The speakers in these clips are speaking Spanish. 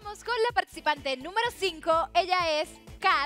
vamos con la participante número 5. Ella es Kat.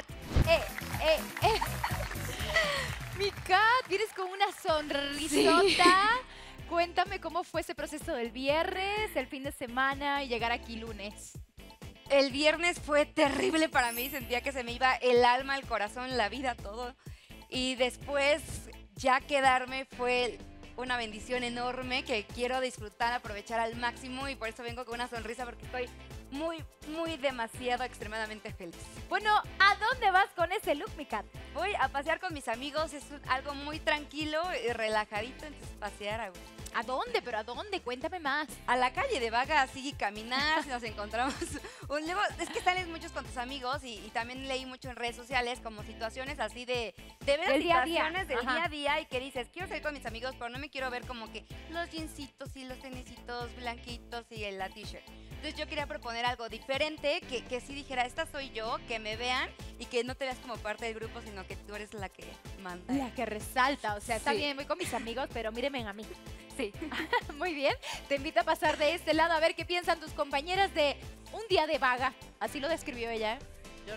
Mi Kat, vienes con una sonrisota. Sí. Cuéntame cómo fue ese proceso del viernes, el fin de semana y llegar aquí lunes. El viernes fue terrible para mí, sentía que se me iba el alma, el corazón, la vida, todo. Y después ya quedarme fue una bendición enorme que quiero disfrutar, aprovechar al máximo y por eso vengo con una sonrisa porque estoy muy demasiado, extremadamente feliz. Bueno, ¿a dónde vas con ese look, mi Kat? Voy a pasear con mis amigos, es algo muy tranquilo y relajadito, entonces pasear a gusto. ¿A dónde? ¿Pero a dónde? Cuéntame más. A la calle de Vaga, así, caminar, si nos encontramos. Luego, es que sales muchos con tus amigos y también leí mucho en redes sociales como situaciones así de ver situaciones del día a día y que dices, quiero salir con mis amigos, pero no me quiero ver como que los jeansitos y los tenisitos blanquitos y la t-shirt. Entonces yo quería proponer algo diferente, que sí dijera, esta soy yo, que me vean y que no te veas como parte del grupo, sino que tú eres la que manda. La que resalta, o sea, está bien, voy con mis amigos, pero mírenme a mí. Sí. Muy bien, te invito a pasar de este lado a ver qué piensan tus compañeras de un día de vaga. Así lo describió ella, ¿eh? Yo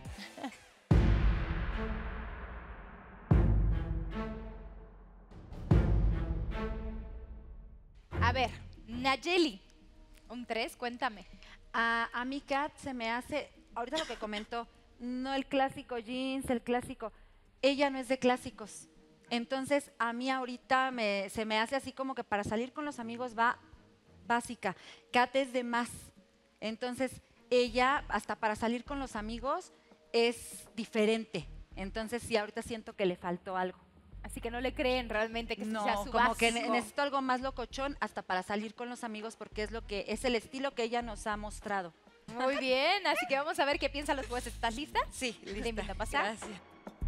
no. A ver, Nayeli, un 3, cuéntame. A mi Kat se me hace, ahorita lo que comentó, no el clásico jeans, el clásico, ella no es de clásicos. Entonces, a mí ahorita se me hace así como que para salir con los amigos va básica. Kat es de más. Entonces, ella, hasta para salir con los amigos, es diferente. Entonces, sí, ahorita siento que le faltó algo. Así que no le creen realmente que no, sea su como básico. que necesito algo más locochón hasta para salir con los amigos porque es el estilo que ella nos ha mostrado. Muy bien, así que vamos a ver qué piensan los jueces. ¿Estás lista? Sí, lista. Te invito a pasar. Gracias.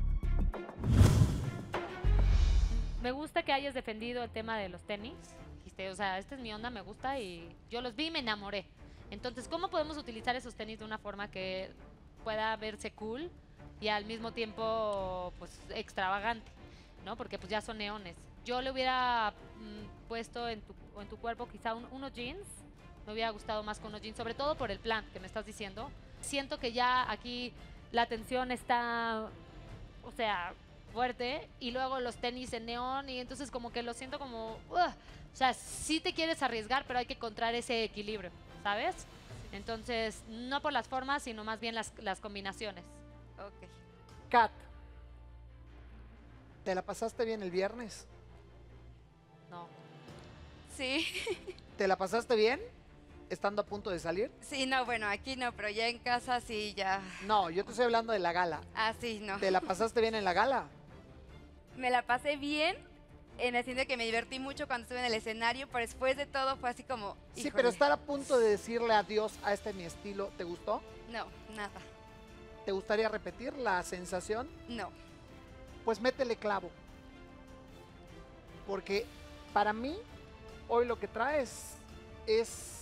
Me gusta que hayas defendido el tema de los tenis. Dijiste, o sea, esta es mi onda, me gusta y yo los vi y me enamoré. Entonces, ¿cómo podemos utilizar esos tenis de una forma que pueda verse cool y al mismo tiempo, pues, extravagante, ¿no? Porque pues ya son neones. Yo le hubiera puesto en tu cuerpo quizá unos jeans. Me hubiera gustado más con unos jeans, sobre todo por el plan que me estás diciendo. Siento que ya aquí la tensión está, o sea, fuerte, y luego los tenis en neón y entonces como que lo siento como, o sea, sí te quieres arriesgar, pero hay que encontrar ese equilibrio, ¿sabes? Entonces, no por las formas, sino más bien las combinaciones. Ok. Kat, ¿te la pasaste bien el viernes? No. Sí. ¿Te la pasaste bien estando a punto de salir? Sí, no, bueno, aquí no, pero ya en casa sí, ya. No, yo te estoy hablando de la gala. Ah, sí, no. ¿Te la pasaste bien en la gala? Me la pasé bien, en el sentido de que me divertí mucho cuando estuve en el escenario, pero después de todo fue así como... Sí, híjole. pero estar a punto de decirle adiós a este mi estilo, ¿te gustó? No, nada. ¿Te gustaría repetir la sensación? No. Pues métele clavo. Porque para mí, hoy lo que traes es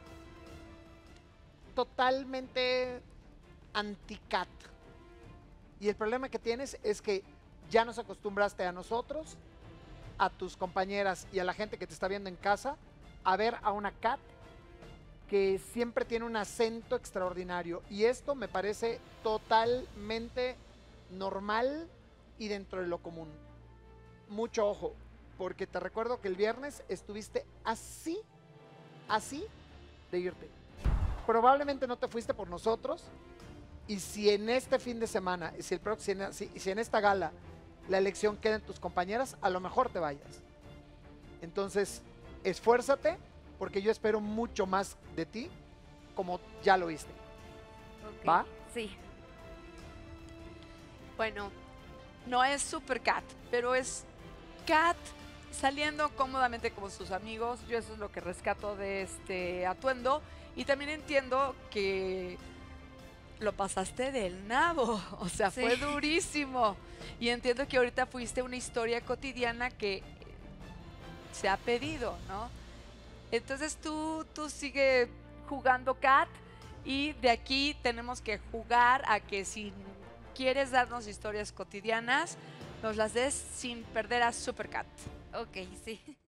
totalmente anti-Kat. Y el problema que tienes es que ya nos acostumbraste a nosotros, a tus compañeras y a la gente que te está viendo en casa, a ver a una Kat que siempre tiene un acento extraordinario. Y esto me parece totalmente normal y dentro de lo común. Mucho ojo, porque te recuerdo que el viernes estuviste así de irte. Probablemente no te fuiste por nosotros, y si en este fin de semana, si en esta gala la elección queda en tus compañeras, a lo mejor te vayas. Entonces, esfuérzate, porque yo espero mucho más de ti, como ya lo viste. Okay. ¿Va? Sí. Bueno, no es super Kat, pero es Kat saliendo cómodamente con sus amigos. Yo eso es lo que rescato de este atuendo. Y también entiendo que lo pasaste del nabo, o sea, sí, fue durísimo. Y entiendo que ahorita fuiste una historia cotidiana que se ha pedido, ¿no? Entonces tú sigue jugando, Kat, y de aquí tenemos que jugar a que si quieres darnos historias cotidianas, nos las des sin perder a Super Kat. Ok, sí.